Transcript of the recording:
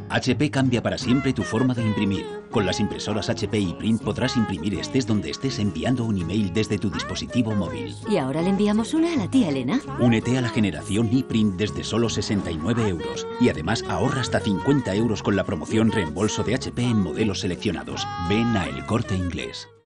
HP cambia para siempre tu forma de imprimir. Con las impresoras HP ePrint podrás imprimir estés donde estés enviando un email desde tu dispositivo móvil. Y ahora le enviamos una a la tía Elena. Únete a la generación ePrint desde solo 69 euros. Y además ahorra hasta 50 euros con la promoción reembolso de HP en modelos seleccionados. Ven a El Corte Inglés.